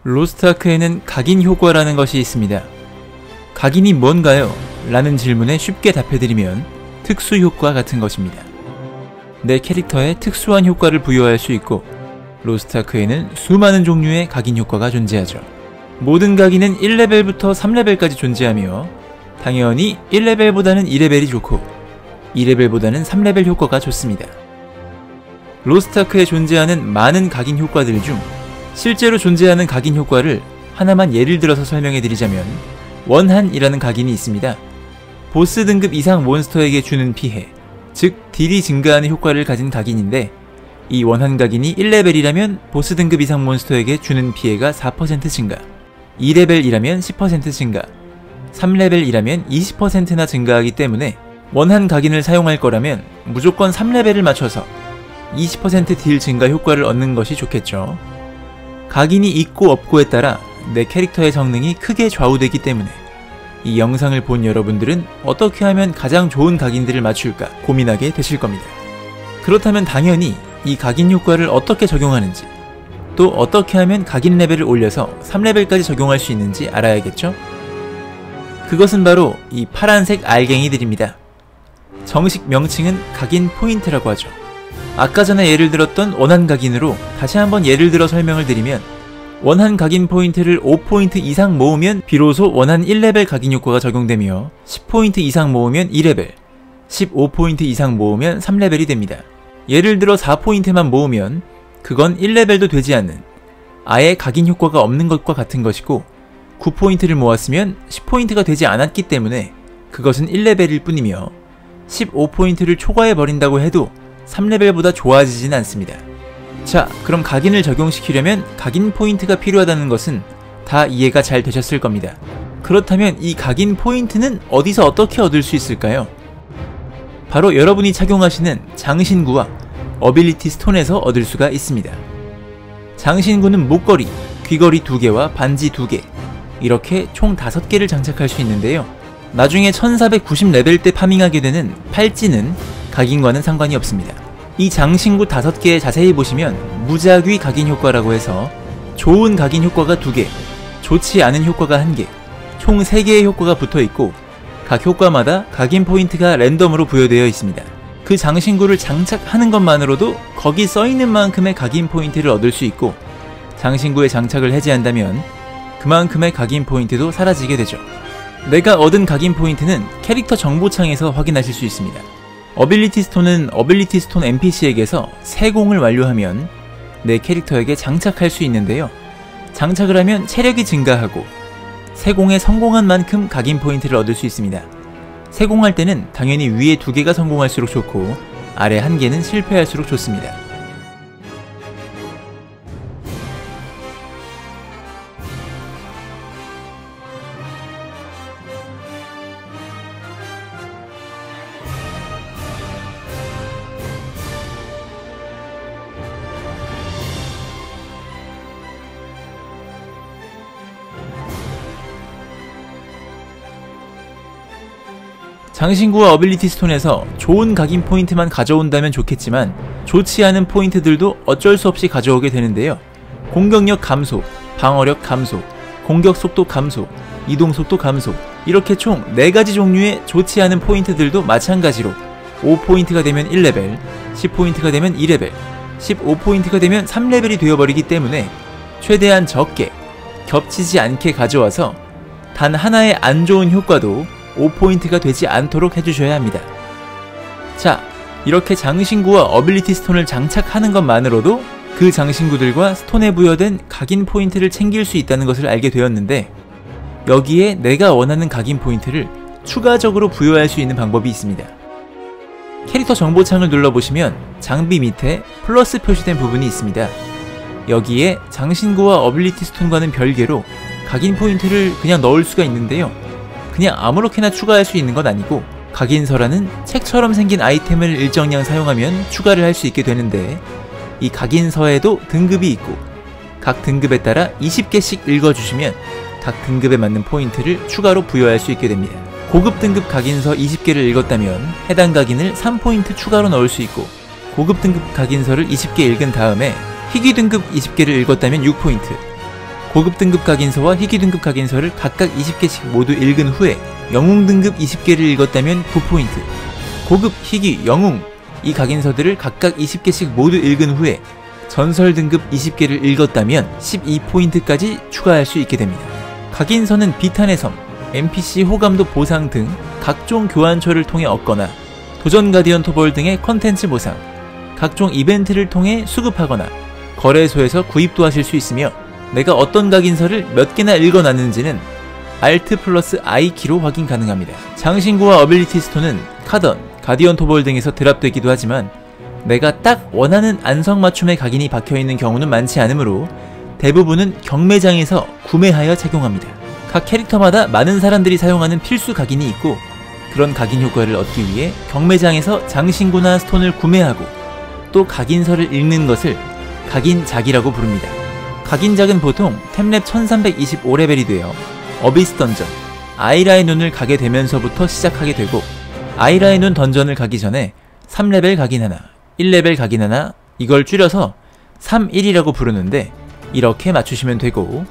로스트아크에는 각인 효과라는 것이 있습니다. 각인이 뭔가요? 라는 질문에 쉽게 답해드리면 특수 효과 같은 것입니다. 내 캐릭터에 특수한 효과를 부여할 수 있고 로스트아크에는 수많은 종류의 각인 효과가 존재하죠. 모든 각인은 1레벨부터 3레벨까지 존재하며 당연히 1레벨보다는 2레벨이 좋고 2레벨보다는 3레벨 효과가 좋습니다. 로스트아크에 존재하는 많은 각인 효과들 중 실제로 존재하는 각인 효과를 하나만 예를 들어서 설명해드리자면 원한이라는 각인이 있습니다. 보스 등급 이상 몬스터에게 주는 피해, 즉 딜이 증가하는 효과를 가진 각인인데 이 원한 각인이 1레벨이라면 보스 등급 이상 몬스터에게 주는 피해가 4% 증가, 2레벨이라면 10% 증가, 3레벨이라면 20%나 증가하기 때문에 원한 각인을 사용할 거라면 무조건 3레벨을 맞춰서 20% 딜 증가 효과를 얻는 것이 좋겠죠. 각인이 있고 없고에 따라 내 캐릭터의 성능이 크게 좌우되기 때문에 이 영상을 본 여러분들은 어떻게 하면 가장 좋은 각인들을 맞출까 고민하게 되실 겁니다. 그렇다면 당연히 이 각인 효과를 어떻게 적용하는지, 또 어떻게 하면 각인 레벨을 올려서 3레벨까지 적용할 수 있는지 알아야겠죠? 그것은 바로 이 파란색 알갱이들입니다. 정식 명칭은 각인 포인트라고 하죠. 아까 전에 예를 들었던 원한 각인으로 다시 한번 예를 들어 설명을 드리면 원한 각인 포인트를 5포인트 이상 모으면 비로소 원한 1레벨 각인 효과가 적용되며 10포인트 이상 모으면 2레벨, 15포인트 이상 모으면 3레벨이 됩니다. 예를 들어 4포인트만 모으면 그건 1레벨도 되지 않는 아예 각인 효과가 없는 것과 같은 것이고 9포인트를 모았으면 10포인트가 되지 않았기 때문에 그것은 1레벨일 뿐이며 15포인트를 초과해버린다고 해도 3레벨보다 좋아지진 않습니다. 자, 그럼 각인을 적용시키려면 각인 포인트가 필요하다는 것은 다 이해가 잘 되셨을 겁니다. 그렇다면 이 각인 포인트는 어디서 어떻게 얻을 수 있을까요? 바로 여러분이 착용하시는 장신구와 어빌리티 스톤에서 얻을 수가 있습니다. 장신구는 목걸이, 귀걸이 2개와 반지 2개, 이렇게 총 5개를 장착할 수 있는데요. 나중에 1490레벨 때 파밍하게 되는 팔찌는 각인과는 상관이 없습니다. 이 장신구 5개에 자세히 보시면 무작위 각인 효과라고 해서 좋은 각인 효과가 2개, 좋지 않은 효과가 1개, 총 3개의 효과가 붙어있고 각 효과마다 각인 포인트가 랜덤으로 부여되어 있습니다. 그 장신구를 장착하는 것만으로도 거기 써있는 만큼의 각인 포인트를 얻을 수 있고 장신구에 장착을 해제한다면 그만큼의 각인 포인트도 사라지게 되죠. 내가 얻은 각인 포인트는 캐릭터 정보창에서 확인하실 수 있습니다. 어빌리티 스톤은 어빌리티 스톤 NPC에게서 세공을 완료하면 내 캐릭터에게 장착할 수 있는데요. 장착을 하면 체력이 증가하고 세공에 성공한 만큼 각인 포인트를 얻을 수 있습니다. 세공할 때는 당연히 위에 2개가 성공할수록 좋고 아래 1개는 실패할수록 좋습니다. 장신구와 어빌리티 스톤에서 좋은 각인 포인트만 가져온다면 좋겠지만 좋지 않은 포인트들도 어쩔 수 없이 가져오게 되는데요. 공격력 감소, 방어력 감소, 공격 속도 감소, 이동 속도 감소, 이렇게 총 4가지 종류의 좋지 않은 포인트들도 마찬가지로 5포인트가 되면 1레벨, 10포인트가 되면 2레벨, 15포인트가 되면 3레벨이 되어버리기 때문에 최대한 적게, 겹치지 않게 가져와서 단 하나의 안 좋은 효과도 5포인트가 되지 않도록 해주셔야 합니다. 자, 이렇게 장신구와 어빌리티 스톤을 장착하는 것만으로도 그 장신구들과 스톤에 부여된 각인 포인트를 챙길 수 있다는 것을 알게 되었는데 여기에 내가 원하는 각인 포인트를 추가적으로 부여할 수 있는 방법이 있습니다. 캐릭터 정보창을 눌러보시면 장비 밑에 플러스 표시된 부분이 있습니다. 여기에 장신구와 어빌리티 스톤과는 별개로 각인 포인트를 그냥 넣을 수가 있는데요. 그냥 아무렇게나 추가할 수 있는 건 아니고 각인서라는 책처럼 생긴 아이템을 일정량 사용하면 추가를 할 수 있게 되는데 이 각인서에도 등급이 있고 각 등급에 따라 20개씩 읽어주시면 각 등급에 맞는 포인트를 추가로 부여할 수 있게 됩니다. 고급 등급 각인서 20개를 읽었다면 해당 각인을 3포인트 추가로 넣을 수 있고 고급 등급 각인서를 20개 읽은 다음에 희귀 등급 20개를 읽었다면 6포인트, 고급 등급 각인서와 희귀 등급 각인서를 각각 20개씩 모두 읽은 후에 영웅 등급 20개를 읽었다면 9포인트, 고급, 희귀, 영웅 이 각인서들을 각각 20개씩 모두 읽은 후에 전설 등급 20개를 읽었다면 12포인트까지 추가할 수 있게 됩니다. 각인서는 비탄의 섬, NPC 호감도 보상 등 각종 교환처를 통해 얻거나 도전 가디언 토벌 등의 컨텐츠 보상, 각종 이벤트를 통해 수급하거나 거래소에서 구입도 하실 수 있으며 내가 어떤 각인서를 몇 개나 읽어놨는지는 Alt+I 키로 확인 가능합니다. 장신구와 어빌리티 스톤은 카던, 가디언 토벌 등에서 드랍되기도 하지만 내가 딱 원하는 안성맞춤의 각인이 박혀있는 경우는 많지 않으므로 대부분은 경매장에서 구매하여 착용합니다. 각 캐릭터마다 많은 사람들이 사용하는 필수 각인이 있고 그런 각인 효과를 얻기 위해 경매장에서 장신구나 스톤을 구매하고 또 각인서를 읽는 것을 각인작이라고 부릅니다. 각인작은 보통 템랩 1325레벨이 되어 어비스 던전, 아이라의 눈을 가게 되면서부터 시작하게 되고 아이라의 눈 던전을 가기 전에 3레벨 각인 하나, 1레벨 각인 하나 이걸 줄여서 3.1이라고 부르는데 이렇게 맞추시면 되고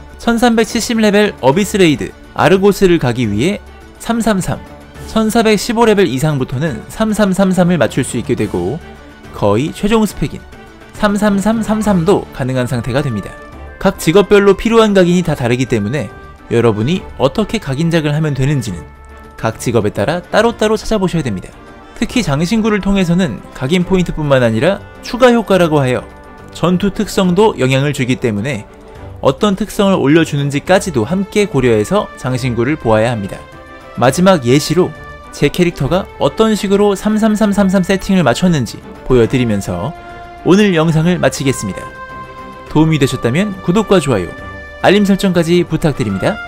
1370레벨 어비스 레이드 아르고스를 가기 위해 333, 1415레벨 이상부터는 3333을 맞출 수 있게 되고 거의 최종 스펙인 33333도 가능한 상태가 됩니다. 각 직업별로 필요한 각인이 다 다르기 때문에 여러분이 어떻게 각인작을 하면 되는지는 각 직업에 따라 따로따로 찾아보셔야 됩니다. 특히 장신구를 통해서는 각인 포인트뿐만 아니라 추가 효과라고 하여 전투 특성도 영향을 주기 때문에 어떤 특성을 올려주는지까지도 함께 고려해서 장신구를 보아야 합니다. 마지막 예시로 제 캐릭터가 어떤 식으로 33333 세팅을 맞췄는지 보여드리면서 오늘 영상을 마치겠습니다. 도움이 되셨다면 구독과 좋아요, 알림 설정까지 부탁드립니다.